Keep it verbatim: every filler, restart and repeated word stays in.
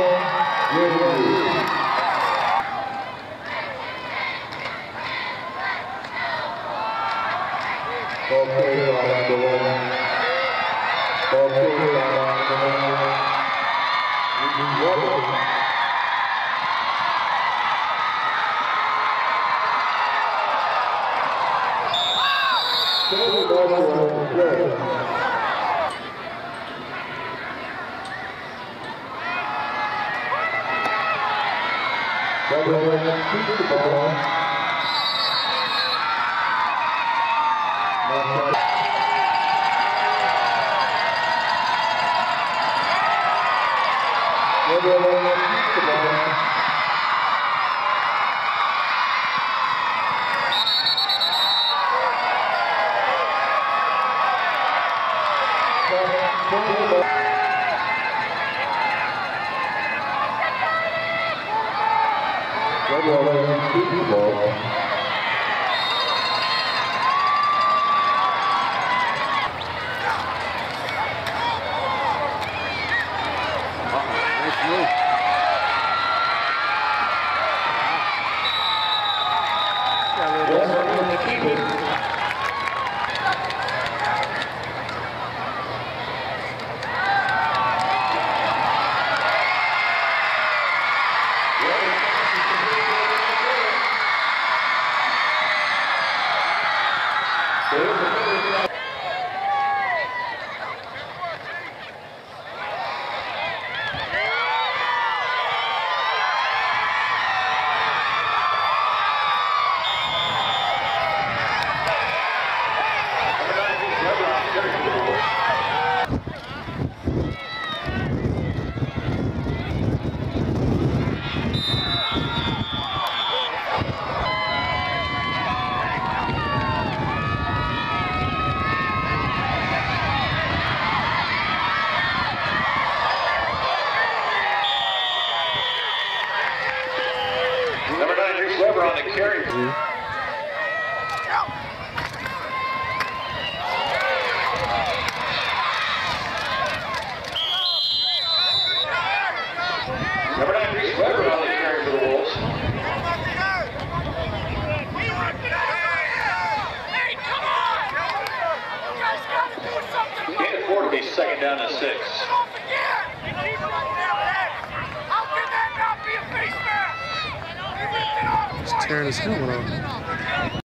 On the carry. Mm-hmm. Number nine, Reese Weber on the carry for the Wolves. Hey, come on! You guys got to do something. Can't afford to be second down to six. Don't forget! How can that not be a face mask? He's tearing his helmet off.